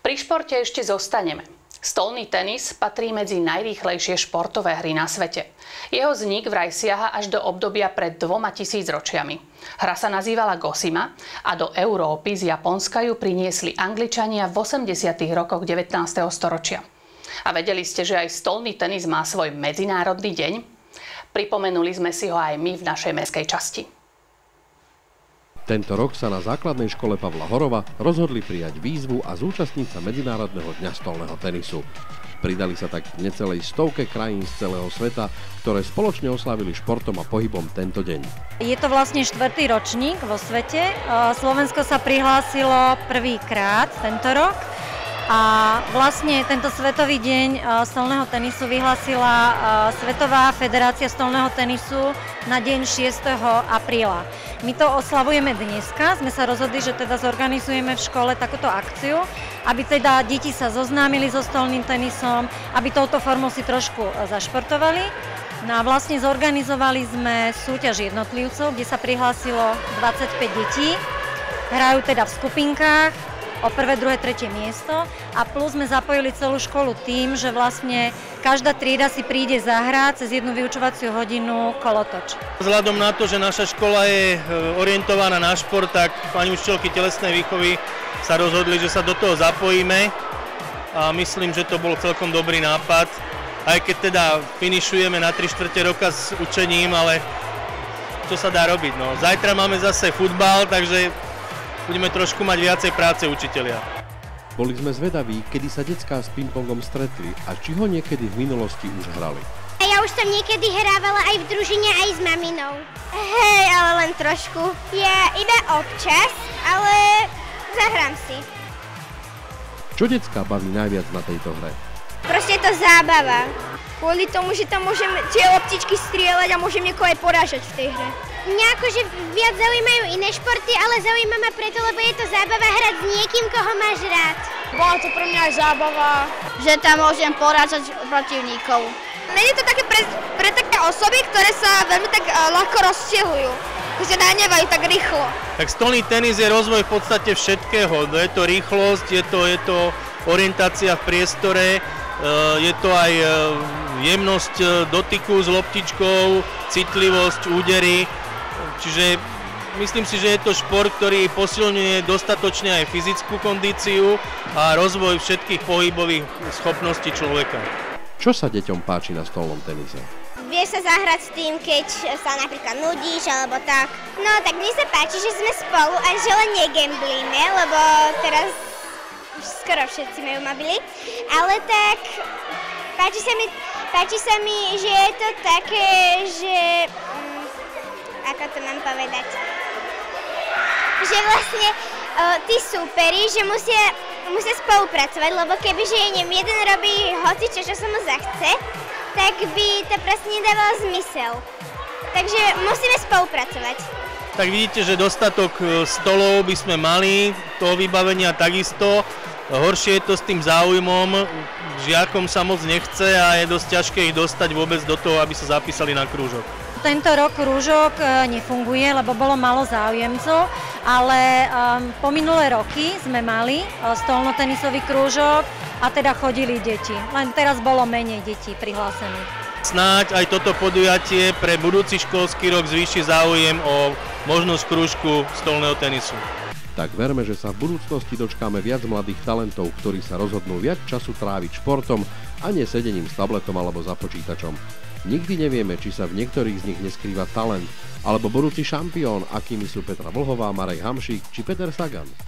Pri športe ešte zostaneme. Stolný tenis patrí medzi najrýchlejšie športové hry na svete. Jeho vznik vraj siaha až do obdobia pred 2000 ročiami. Hra sa nazývala Gosima a do Európy z Japonska ju priniesli Angličania v 80. rokoch 19. storočia. A vedeli ste, že aj stolný tenis má svoj medzinárodný deň? Pripomenuli sme si ho aj my v našej mestskej časti. Tento rok sa na základnej škole Pavla Horova rozhodli prijať výzvu a zúčastniť sa Medzinárodného dňa stolného tenisu. Pridali sa tak k necelej stovke krajín z celého sveta, ktoré spoločne oslávili športom a pohybom tento deň. Je to vlastne 4. ročník vo svete. Slovensko sa prihlásilo prvýkrát tento rok. A vlastne tento Svetový deň stolného tenisu vyhlásila Svetová federácia stolného tenisu na deň 6. apríla. My to oslavujeme dneska, sme sa rozhodli, že teda zorganizujeme v škole takúto akciu, aby teda deti sa zoznámili so stolným tenisom, aby touto formou si trošku zašportovali. No a vlastne zorganizovali sme súťaž jednotlivcov, kde sa prihlásilo 25 detí. Hrajú teda v skupinkách o prvé, druhé, tretie miesto a plus sme zapojili celú školu tým, že vlastne každá trieda si príde zahrať cez jednu vyučovaciu hodinu kolotoč. Vzhľadom na to, že naša škola je orientovaná na šport, tak pani učiteľky telesnej výchovy sa rozhodli, že sa do toho zapojíme a myslím, že to bol celkom dobrý nápad. Aj keď teda finišujeme na 3/4 roka s učením, ale čo sa dá robiť? No. Zajtra máme zase futbal, takže budeme trošku mať viacej práce učitelia. Boli sme zvedaví, kedy sa decká s pingpongom stretli a či ho niekedy v minulosti už hrali. Ja už som niekedy hrávala aj v družine, aj s maminou. Hej, ale len trošku. Ja iba občas, ale zahrám si. Čo decká baví najviac na tejto hre? Proste je to zábava. Kvôli tomu, že tam môžem tie loptičky strieľať a môžem niekoho aj porážať v tej hre. Mňa akože viac zaujímajú iné športy, ale zaujíma ma preto, lebo je to zábava hrať s niekým, koho máš rád. Bola to pre mňa aj zábava, že tam môžem porážať protivníkov. Nie je to také pre také osoby, ktoré sa veľmi tak ľahko rozčielujú, že nahnevajú tak rýchlo. Tak stolný tenis je rozvoj v podstate všetkého. Je to rýchlosť, je to orientácia v priestore, je to aj jemnosť dotyku s loptičkou, citlivosť, údery. Čiže myslím si, že je to šport, ktorý posilňuje dostatočne aj fyzickú kondíciu a rozvoj všetkých pohybových schopností človeka. Čo sa deťom páči na stolnom tenise? Vieš sa zahrať s tým, keď sa napríklad nudíš alebo tak. No tak mne sa páči, že sme spolu a že len negamblíme, lebo teraz už skoro všetci majú mobily. Ale tak páči sa mi, že je to také, že ako to mám povedať, že vlastne tí súperi, že musia spolupracovať, lebo kebyže jeden robí hocičo, čo sa mu zachce, tak by to proste nedávalo zmysel. Takže musíme spolupracovať. Tak vidíte, že dostatok stolov by sme mali, toho vybavenia takisto. Horšie je to s tým záujmom, žiakom sa moc nechce a je dosť ťažké ich dostať vôbec do toho, aby sa zapísali na krúžok. Tento rok krúžok nefunguje, lebo bolo málo záujemcov, ale po minulé roky sme mali stolnotenisový krúžok a teda chodili deti. Len teraz bolo menej detí prihlásených. Snáď aj toto podujatie pre budúci školský rok zvýši záujem o možnosť krúžku stolného tenisu. Tak verme, že sa v budúcnosti dočkáme viac mladých talentov, ktorí sa rozhodnú viac času tráviť športom a nie sedením s tabletom alebo za počítačom. Nikdy nevieme, či sa v niektorých z nich neskrýva talent, alebo budúci šampión, akými sú Petra Vlhová, Marek Hamšík či Peter Sagan.